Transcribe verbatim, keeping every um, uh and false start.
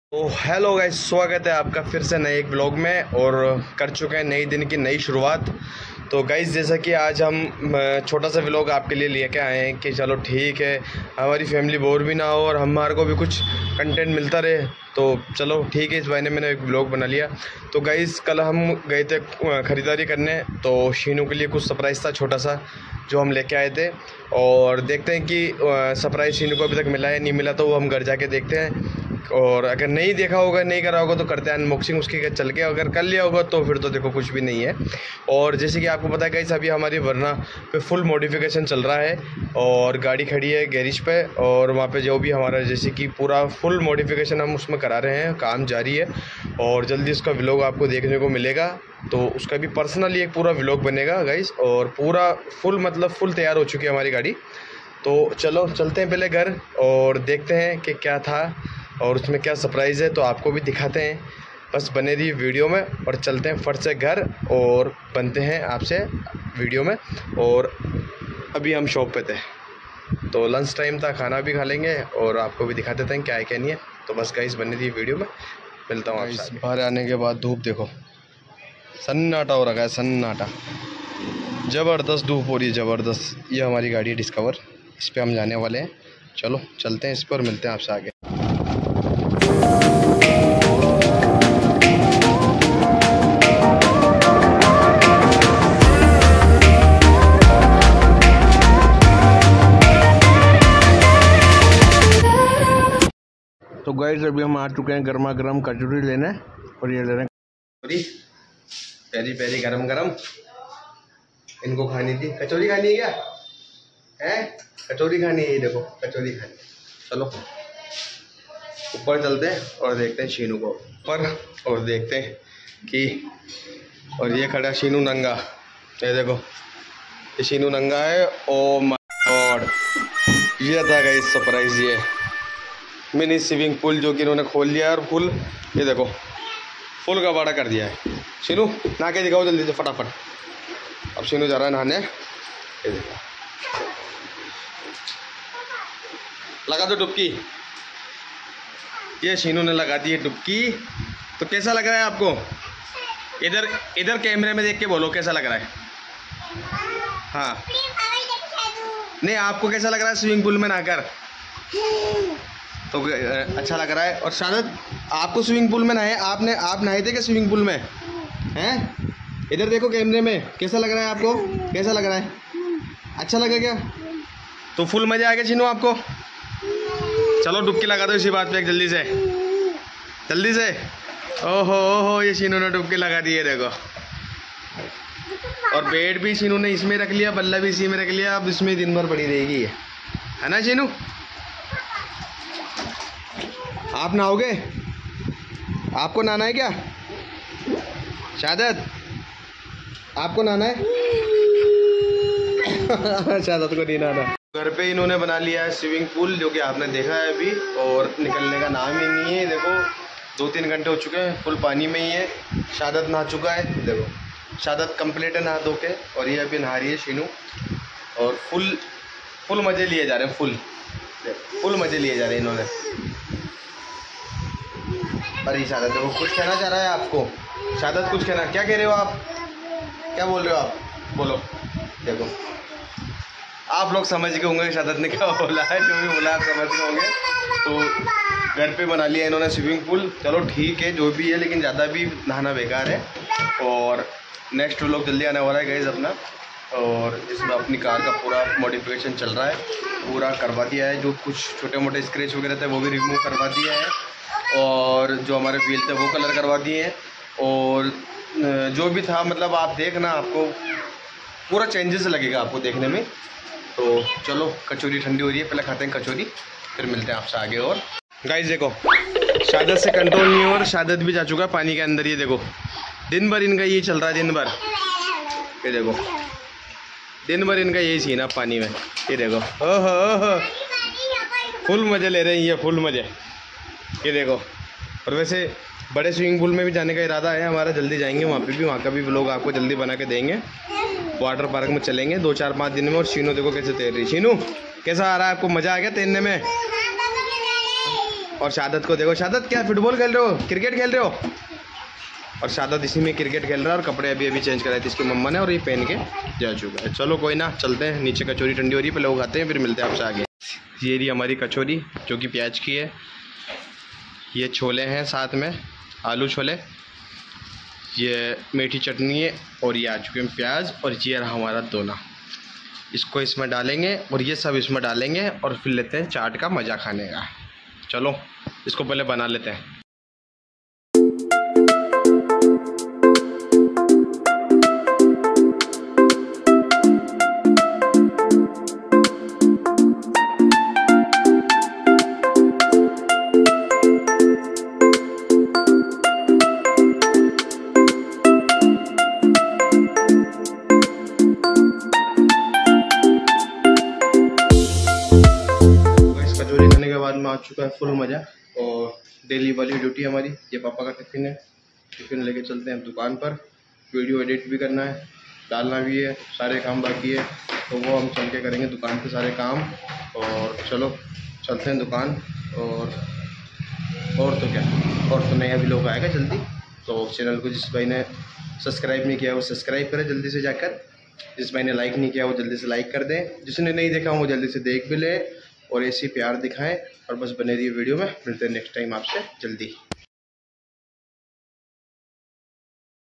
तो hello guys, स्वागत है आपका फिर से नए एक ब्लॉग में। और कर चुके हैं नई दिन की नई शुरुआत। तो गाइस, जैसा कि आज हम छोटा सा व्लॉग आपके लिए लेके आए हैं कि चलो ठीक है, हमारी फैमिली बोर भी ना हो और हमारे को भी कुछ कंटेंट मिलता रहे। तो चलो ठीक है, इस महीने मैंने एक ब्लॉग बना लिया। तो गाइस, कल हम गए थे ख़रीदारी करने, तो शीनू के लिए कुछ सरप्राइज़ था छोटा सा जो हम लेके आए थे। और देखते हैं कि सरप्राइज़ शीनू को अभी तक मिला है नहीं मिला, तो वो हम घर जाके देखते हैं। और अगर नहीं देखा होगा, नहीं करा होगा, तो करते हैं अनबॉक्सिंग उसकी चल के। अगर कर लिया होगा तो फिर तो देखो कुछ भी नहीं है। और जैसे कि आपको पता है गाइस, अभी हमारी वरना पे फुल मॉडिफिकेशन चल रहा है और गाड़ी खड़ी है गैरेज पे, और वहाँ पे जो भी हमारा जैसे कि पूरा फुल मॉडिफिकेशन हम उसमें करा रहे हैं, काम जारी है। और जल्दी उसका व्लॉग आपको देखने को मिलेगा। तो उसका भी पर्सनली एक पूरा व्लॉग बनेगा गाइस। और पूरा फुल मतलब फुल तैयार हो चुकी है हमारी गाड़ी। तो चलो चलते हैं पहले घर और देखते हैं कि क्या था और उसमें क्या सरप्राइज़ है, तो आपको भी दिखाते हैं। बस बने रहिए वीडियो में और चलते हैं फट से घर और बनते हैं आपसे वीडियो में। और अभी हम शॉप पे थे, तो लंच टाइम था, खाना भी खा लेंगे और आपको भी दिखा देते हैं क्या है क्या नहीं है। तो बस गाइस बने रहिए वीडियो में, मिलता हूँ आपसे। बाहर आने के बाद धूप देखो, सन्नाटा हो रखा है, सन्नाटा, ज़बरदस्त धूप हो रही है, ज़बरदस्त। ये हमारी गाड़ी है डिस्कवर, इस पर हम जाने वाले हैं। चलो चलते हैं इस पर, मिलते हैं आपसे आगे। तो गाइस, अभी हम आ चुके हैं गर्मा गर्म कचौरी लेने, और ये ले रहे हैं कचौरी, प्यारी प्यारी गरम गरम। इनको खानी थी, कचौरी खानी है क्या है? कचौरी खानी है, ये देखो कचौरी खानी है। चलो ऊपर चलते हैं और देखते हैं शीनू को ऊपर, और देखते हैं कि, और ये खड़ा शीनू नंगा, ये देखो ये शीनू नंगा है। ओ माय गॉड, ये था गाइस सरप्राइज, ये मिनी स्विमिंग पूल जो कि इन्होंने खोल लिया है। और फुल ये देखो फुल का बाड़ा कर दिया है। शीनू नहा के दिखाओ जल्दी से फटाफट। अब शीनू जा रहा है नहाने, ये देखो, लगा दो डुबकी। ये शीनू ने लगा दी है डुबकी। तो कैसा लग रहा है आपको? इधर इधर कैमरे में देख के बोलो कैसा लग रहा है। हाँ नहीं, आपको कैसा लग रहा है स्विमिंग पूल में नहाकर? तो अच्छा लग रहा है। और शायद आपको स्विमिंग पूल में नहाए, आपने आप नहाए थे क्या स्विमिंग पूल में? हैं इधर देखो कैमरे में, कैसा लग रहा है आपको? कैसा लग रहा है? अच्छा लगा क्या? तो फुल मज़ा आएगा शीनू आपको? चलो डुबकी लगा दो इसी बात पे, जल्दी से जल्दी से। ओहो ओहो, ये शीनू ने डुबकी लगा दी है देखो। और बेड भी शीनू ने इसमें रख लिया, बल्ला भी इसी में रख लिया। अब इसमें दिन भर पड़ी रहेगी ये, है ना शीनू? आप नहाओगे? आपको नहाना है क्या? शादत आपको नहाना है? शादत को नहीं नहाना। घर पे इन्होंने बना लिया है स्विमिंग पूल, जो कि आपने देखा है अभी, और निकलने का नाम ही नहीं है। देखो दो तीन घंटे हो चुके हैं, फुल पानी में ही है। शादत नहा चुका है, देखो शादत कंप्लीट है नहा धो के, और ये अभी नहा रही है शीनू। और फुल फुल मज़े लिए जा रहे हैं, फुल फुल मज़े लिए जा रहे हैं इन्होंने। अरे शादत देखो कुछ कहना चाह रहा है आपको। शादत कुछ कहना, क्या कह रहे हो आप? क्या बोल रहे हो आप? बोलो। देखो आप लोग समझ गए होंगे शादत ने क्या बोला है, जो भी बोला आप समझ गए होंगे। तो घर पे बना लिया इन्होंने स्विमिंग पूल। चलो ठीक है जो भी है, लेकिन ज़्यादा भी नहाना बेकार है। और नेक्स्ट व्लॉग जल्दी आने वाला है गाइस अपना, और जिसमें अपनी कार का पूरा मॉडिफिकेशन चल रहा है, पूरा करवा दिया है। जो कुछ छोटे मोटे स्क्रैच वगैरह थे वो भी रिमूव करवा दिया है, और जो हमारे व्हील थे वो कलर करवा दिए हैं। और जो भी था मतलब आप देखना, आपको पूरा चेंजेस लगेगा आपको देखने में। तो चलो कचौरी ठंडी हो रही है, पहले खाते हैं कचौरी, फिर मिलते हैं आपसे आगे। और गाइस देखो शादत से कंट्रोल नहीं हो, और शादत भी जा चुका है पानी के अंदर। ये देखो दिन भर इनका ये चल रहा है, दिन भर ये देखो दिन भर इनका यही सीन है पानी में। ये देखो ओहो ओहो, फुल मज़े ले रहे हैं ये, फुल मज़े। ये देखो, और वैसे बड़े स्विमिंग पूल में भी जाने का इरादा है हमारा, जल्दी जाएंगे वहाँ पे भी, वहाँ का भी व्लॉग आपको जल्दी बना के देंगे। वाटर पार्क में चलेंगे दो चार पाँच दिन में। और शीनू देखो कैसे तैर रही। शीनू कैसा आ रहा है आपको? मज़ा आ गया तैरने में? और शहादत को देखो, शहादत क्या फुटबॉल खेल रहे हो, क्रिकेट खेल रहे हो? और शहादत इसी में क्रिकेट खेल रहा है और कपड़े अभी अभी चेंज कराए थे इसकी मम्मा ने और ये पहन के जा चुका है। चलो कोई ना, चलते हैं नीचे, कचौरी ठंडी हो रही है, पहले वो खाते हैं फिर मिलते हैं आपसे आगे। ये रही हमारी कचौरी जो कि प्याज की है, ये छोले हैं साथ में आलू छोले, ये मीठी चटनी है और ये आ चुके हैं प्याज, और ये रहा हमारा दोना। इसको इसमें डालेंगे और ये सब इसमें डालेंगे और फिर लेते हैं चाट का मज़ा खाने का। चलो इसको पहले बना लेते हैं। में आ चुका है फुल मज़ा, और डेली वाली ड्यूटी हमारी, ये पापा का टिफ़िन है, टिफ़िन लेके चलते हैं दुकान पर। वीडियो एडिट भी करना है, डालना भी है, सारे काम बाकी है, तो वो हम चल के करेंगे दुकान पे सारे काम। और चलो चलते हैं दुकान। और और तो क्या, और तो नया भी लोग आएगा जल्दी, तो चैनल को जिस भाई ने सब्सक्राइब नहीं किया वो सब्सक्राइब करें जल्दी से जाकर, जिस भाई ने लाइक नहीं किया वो जल्दी से लाइक कर दें, जिसने नहीं देखा वो जल्दी से देख भी ले और ऐसी प्यार दिखाएं। और बस बने रहिए वीडियो में, मिलते हैं नेक्स्ट टाइम आपसे जल्दी।